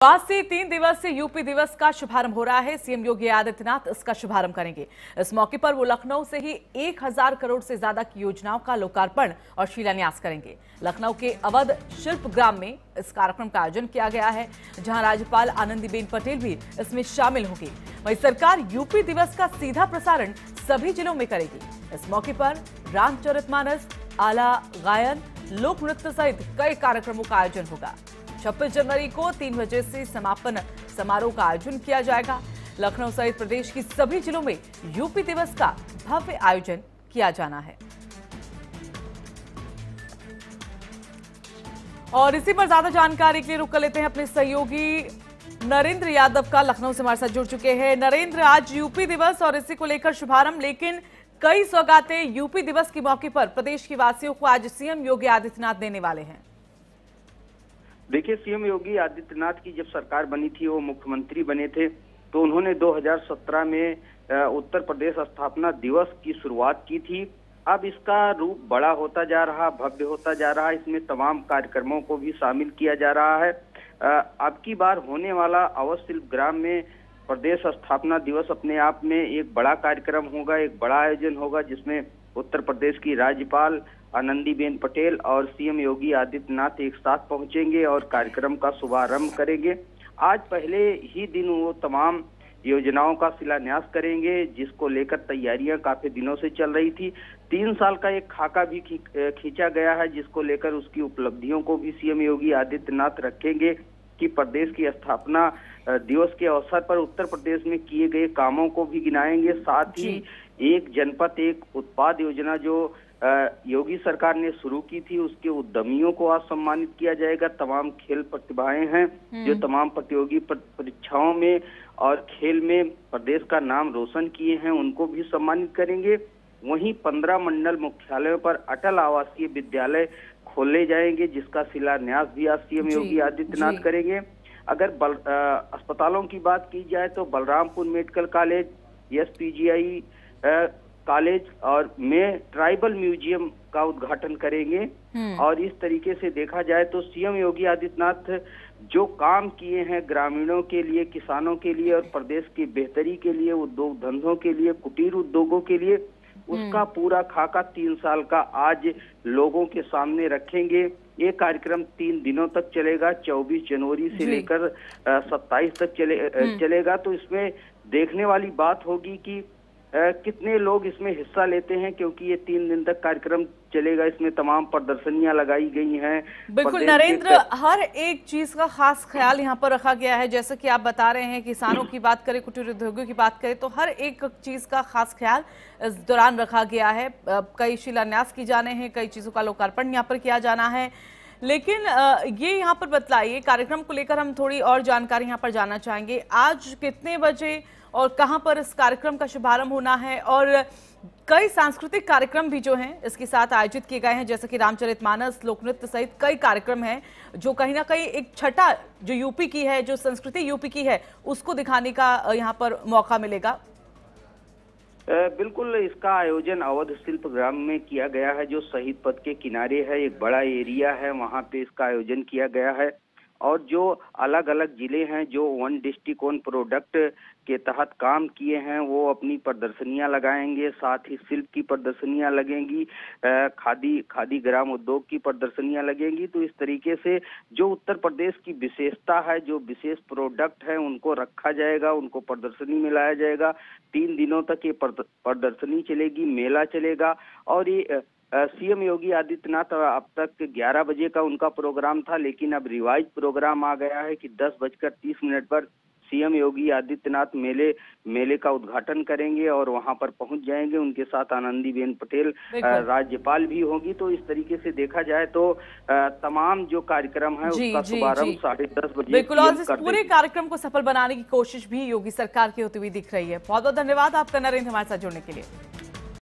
आज से 3 दिवसीय यूपी दिवस का शुभारंभ हो रहा है। सीएम योगी आदित्यनाथ इसका शुभारंभ करेंगे। इस मौके पर वो लखनऊ से ही 1000 करोड़ से ज्यादा की योजनाओं का लोकार्पण और शिलान्यास करेंगे। लखनऊ के अवध शिल्प ग्राम में इस कार्यक्रम का आयोजन किया गया है, जहां राज्यपाल आनंदीबेन पटेल भी इसमें शामिल होंगी। वहीं सरकार यूपी दिवस का सीधा प्रसारण सभी जिलों में करेगी। इस मौके पर रामचरितमानस, आला गायन, लोक नृत्य सहित कई कार्यक्रमों का आयोजन होगा। 26 जनवरी को 3 बजे से समापन समारोह का आयोजन किया जाएगा। लखनऊ सहित प्रदेश की सभी जिलों में यूपी दिवस का भव्य आयोजन किया जाना है। और इसी पर ज्यादा जानकारी के लिए रुक कर लेते हैं अपने सहयोगी नरेंद्र यादव का। लखनऊ से हमारे साथ जुड़ चुके हैं। नरेंद्र, आज यूपी दिवस और इसी को लेकर शुभारंभ, लेकिन कई सौगातें यूपी दिवस के मौके पर प्रदेश के वासियों को आज सीएम योगी आदित्यनाथ देने वाले हैं। देखिए, सीएम योगी आदित्यनाथ की जब सरकार बनी थी, वो मुख्यमंत्री बने थे, तो उन्होंने 2017 में उत्तर प्रदेश स्थापना दिवस की शुरुआत की थी। अब इसका रूप बड़ा होता जा रहा, भव्य होता जा रहा, इसमें तमाम कार्यक्रमों को भी शामिल किया जा रहा है। अब की बार होने वाला अवध शिल्प ग्राम में प्रदेश स्थापना दिवस अपने आप में एक बड़ा कार्यक्रम होगा, एक बड़ा आयोजन होगा, जिसमें उत्तर प्रदेश की राज्यपाल आनंदीबेन पटेल और सीएम योगी आदित्यनाथ एक साथ पहुंचेंगे और कार्यक्रम का शुभारंभ करेंगे। आज पहले ही दिन वो तमाम योजनाओं का शिलान्यास करेंगे, जिसको लेकर तैयारियां काफी दिनों से चल रही थी। 3 साल का एक खाका भी खींचा गया है, जिसको लेकर उसकी उपलब्धियों को भी सीएम योगी आदित्यनाथ रखेंगे कि प्रदेश की स्थापना दिवस के अवसर पर उत्तर प्रदेश में किए गए कामों को भी गिनाएंगे। साथ ही एक जनपद एक उत्पाद योजना जो योगी सरकार ने शुरू की थी, उसके उद्यमियों को आज सम्मानित किया जाएगा। तमाम खेल प्रतिभाएं हैं जो तमाम प्रतियोगी परीक्षाओं में और खेल में प्रदेश का नाम रोशन किए हैं, उनको भी सम्मानित करेंगे। वहीं 15 मंडल मुख्यालयों पर अटल आवासीय विद्यालय खोले जाएंगे, जिसका शिलान्यास भी आज सीएम योगी आदित्यनाथ करेंगे। अगर अस्पतालों की बात की जाए तो Balrampur medical college, SPGI college और में ट्राइबल म्यूजियम का उद्घाटन करेंगे। और इस तरीके से देखा जाए तो सीएम योगी आदित्यनाथ जो काम किए हैं ग्रामीणों के लिए, किसानों के लिए और प्रदेश की बेहतरी के लिए, उद्योग धंधों के लिए, कुटीर उद्योगों के लिए, उसका पूरा खाका 3 साल का आज लोगों के सामने रखेंगे। ये कार्यक्रम 3 दिनों तक चलेगा, 24 जनवरी से लेकर 27 तक चलेगा। तो इसमें देखने वाली बात होगी कि कितने लोग इसमें हिस्सा लेते हैं, क्योंकि ये 3 दिन तक कार्यक्रम चलेगा। इसमें तमाम प्रदर्शनियां लगाई गई हैं। बिल्कुल नरेंद्र, हर एक चीज का खास ख्याल यहाँ पर रखा गया है। जैसे कि आप बता रहे हैं, किसानों की बात करें, कुटीर उद्योगों की बात करें, तो हर एक चीज का खास ख्याल इस दौरान रखा गया है। कई शिलान्यास की जाने हैं, कई चीजों का लोकार्पण यहाँ पर किया जाना है। लेकिन ये यहाँ पर बतलाइए, कार्यक्रम को लेकर हम थोड़ी और जानकारी यहाँ पर जानना चाहेंगे। आज कितने बजे और कहां पर इस कार्यक्रम का शुभारंभ होना है? और कई सांस्कृतिक कार्यक्रम भी जो हैं इसके साथ आयोजित किए गए हैं, जैसे कि रामचरितमानस, लोक नृत्य सहित कई कार्यक्रम हैं, जो कहीं ना कहीं एक छठा जो यूपी की है, जो संस्कृति यूपी की है, उसको दिखाने का यहाँ पर मौका मिलेगा। बिल्कुल, इसका आयोजन अवध शिल्प ग्राम में किया गया है, जो शहीद पथ के किनारे है, एक बड़ा एरिया है, वहां पे इसका आयोजन किया गया है। और जो अलग अलग जिले हैं जो वन डिस्ट्रिक्ट वन प्रोडक्ट के तहत काम किए हैं, वो अपनी प्रदर्शनियां लगाएंगे। साथ ही शिल्प की प्रदर्शनियां लगेंगी, खादी ग्राम उद्योग की प्रदर्शनियां लगेंगी। तो इस तरीके से जो उत्तर प्रदेश की विशेषता है, जो विशेष प्रोडक्ट है, उनको रखा जाएगा, उनको प्रदर्शनी में लाया जाएगा। 3 दिनों तक ये प्रदर्शनी चलेगी, मेला चलेगा। और ये सीएम योगी आदित्यनाथ अब तक 11 बजे का उनका प्रोग्राम था, लेकिन अब रिवाइज प्रोग्राम आ गया है कि 10:30 पर सीएम योगी आदित्यनाथ मेले का उद्घाटन करेंगे और वहां पर पहुंच जाएंगे। उनके साथ आनंदीबेन पटेल राज्यपाल भी होगी। तो इस तरीके से देखा जाए तो तमाम जो कार्यक्रम है उसका शुभारंभ 10:30 बजे। बिल्कुल, और इस पूरे कार्यक्रम को सफल बनाने की कोशिश भी योगी सरकार की होती हुई दिख रही है। बहुत बहुत धन्यवाद आपका नरेंद्र, हमारे साथ जुड़ने के लिए।